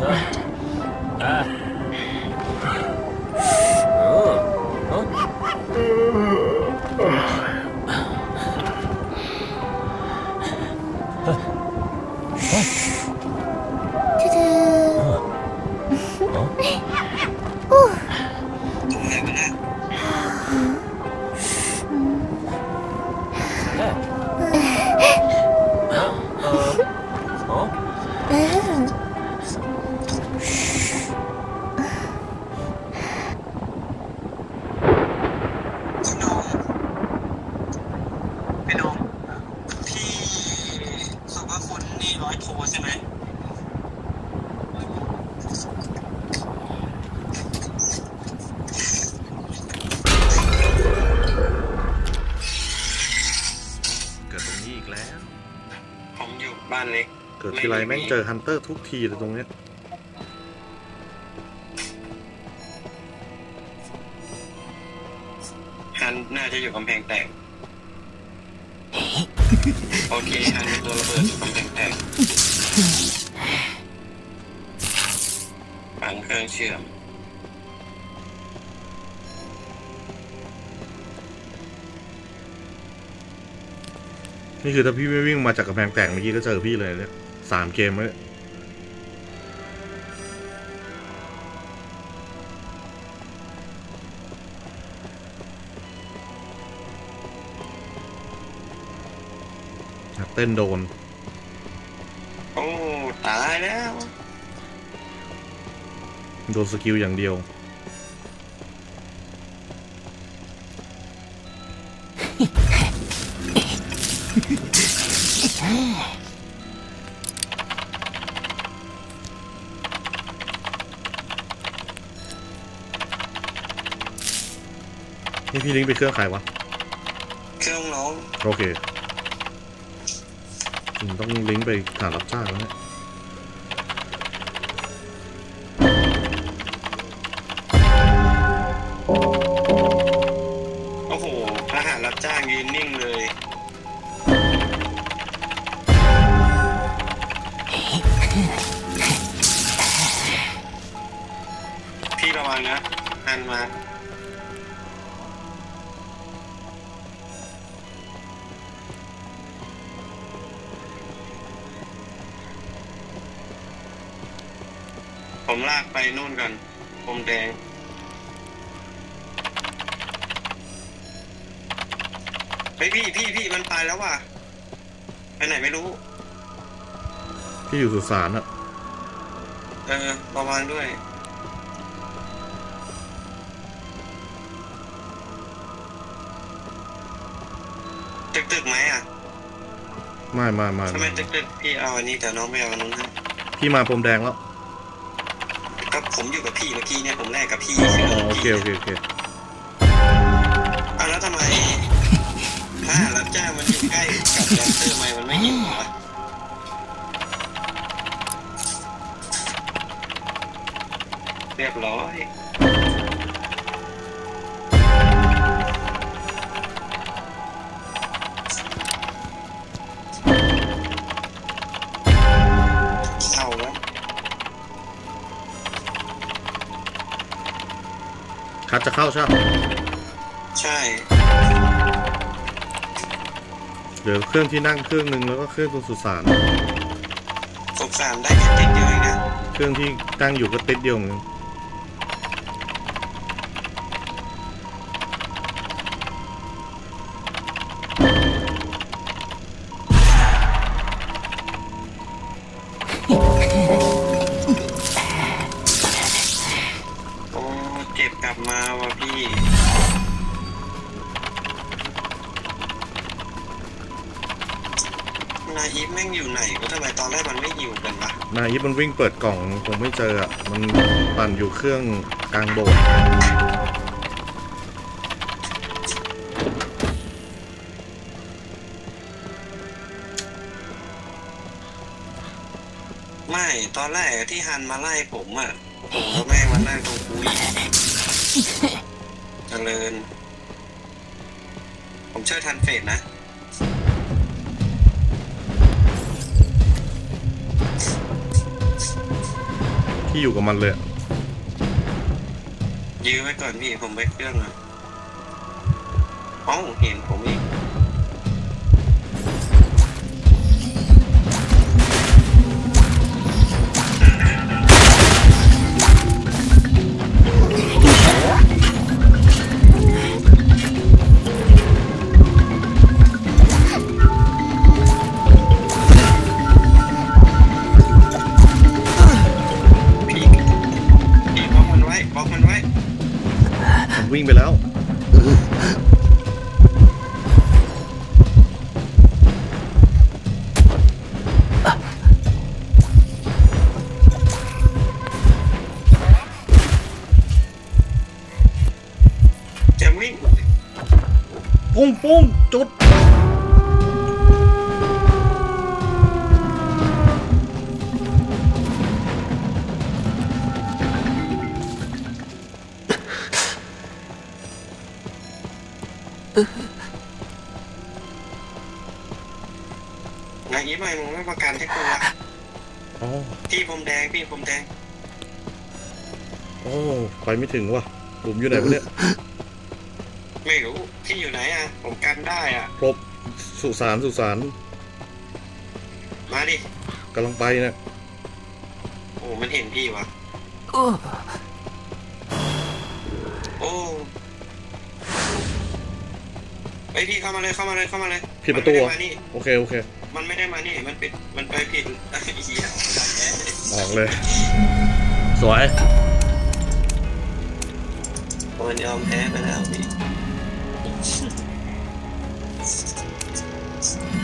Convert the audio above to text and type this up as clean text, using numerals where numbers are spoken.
เกิดทีไรแม่งเจอฮันเตอร์ทุกทีเลยตรงเนี้ยฮันน่าจะอยู่กำแพงแตกโอเคฮันเป็นตัวระเบิดอยู่กำแพงแตกฝังเครื่องเชื่อมนี่คือถ้าพี่ไม่วิ่งมาจากกำแพงแตกเมื่อกี้ก็เจอพี่เลยเนี่ย3 เกมแล้วเต้นโดนโอ้ตายแล้วโดนสกิลอย่างเดียวนี่พี่ลิงก์ไปเครื่องใครวะเครื่องน้องโอเคต้องลิงก์ไปฐานรับจ้างแล้วเนี่ยโอ้โหทหารรับจ้างยืนนิ่งเลยพี่ระวังนะหันมาผมลากไปนู่นกันผมแดงเฮ้ยพี่มันไปแล้วว่ะไปไหนไม่รู้พี่อยู่สุสานอะระวังด้วยตึกไหมอ่ะไม่ทำไมตึกพี่เอาอันนี้แต่น้องไม่เอาอันนู้นนะพี่มาผมแดงแล้วก็ผมอยู่กับพี่เมื่อกี้เนี่ยผมแลกกับพี่โอเคแล้วทำไมถ้ารับจ้างมันอยู่ใกล้กับแดนเซอร์มันไม่เห็นวะเรียบร้อยเอาแล้วคัดจะเข้าใช่ใช่เดี๋ยวเครื่องที่นั่งเครื่องหนึ่งแล้วก็เครื่องตรงสุสานได้แค่ติดเดียวเองนะเครื่องที่ตั้งอยู่ก็ติดเดียวเหมือนโอ้เจ็บกลับมาว่ะพี่นาอีฟแม่งอยู่ไหนก็ทำไมตอนแรกมันไม่หิวกันวะนาอีฟมันวิ่งเปิดกล่องผมไม่เจออ่ะมันปั่นอยู่เครื่องกลางโบสถ์ไม่ตอนแรกที่ฮันมาไล่ผมอ่ะโอ้โหแล้วแม่งมานั่งตรงคุยเจริญผมช่วยทันเฟสนะพี่อยู่กับมันเลยยื้อไว้ก่อนพี่ผมไปเครื่องอ่ะอ๋อเห็นผมอีกวิ่งไปแล้วจะวิ่งปุ้งปุ้งจุดอย่างนี้มึงไม่ประกันให้กูวะพี่ผมแดงพี่ผมแดงโอ้ไปไม่ถึงว่ะผมอยู่ไหนวะเนี่ยไม่รู้พี่อยู่ไหนอ่ะผมกันได้อ่ะครบสุสานมาดิกำลังไปนะโอ้มันเห็นพี่วะโอ้ไอพี่เข้ามาเลยผิดประตูโอเคมันไม่ได้มานี่มันปิดมันไปผิดเหี้ยออกเลยสวยมันยอมแพ้ไปแล้วพี่